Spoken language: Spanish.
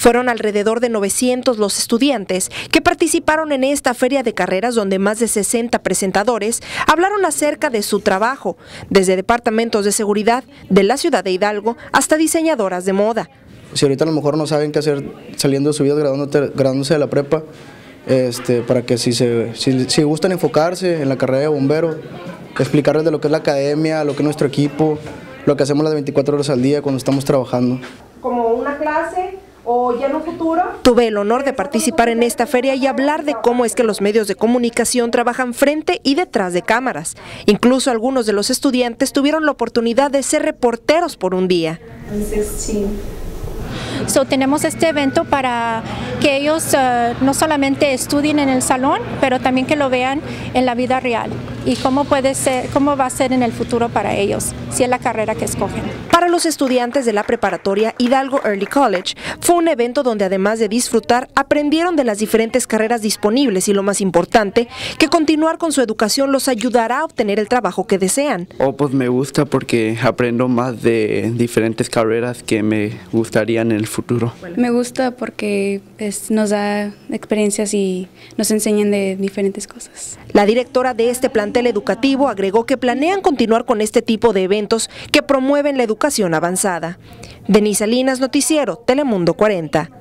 Fueron alrededor de 900 los estudiantes que participaron en esta feria de carreras donde más de 60 presentadores hablaron acerca de su trabajo, desde departamentos de seguridad de la ciudad de Hidalgo hasta diseñadoras de moda. Si ahorita a lo mejor no saben qué hacer saliendo de su vida, graduándose de la prepa, para que si gustan enfocarse en la carrera de bombero, explicarles de lo que es la academia, lo que es nuestro equipo, lo que hacemos las 24 horas al día cuando estamos trabajando. ¿Como una clase o ya en un futuro? Tuve el honor de participar en esta feria y hablar de cómo es que los medios de comunicación trabajan frente y detrás de cámaras. Incluso algunos de los estudiantes tuvieron la oportunidad de ser reporteros por un día. Tenemos este evento para que ellos no solamente estudien en el salón, pero también que lo vean en la vida real y cómo va a ser en el futuro para ellos, si es la carrera que escogen. Para los estudiantes de la preparatoria Hidalgo Early College, fue un evento donde además de disfrutar, aprendieron de las diferentes carreras disponibles y lo más importante, que continuar con su educación los ayudará a obtener el trabajo que desean. Pues me gusta porque aprendo más de diferentes carreras que me gustarían en el futuro. Me gusta porque nos da experiencias y nos enseñan de diferentes cosas. La directora de este plantel educativo agregó que planean continuar con este tipo de eventos que promueven la educación avanzada. Denise Salinas, Noticiero Telemundo 40.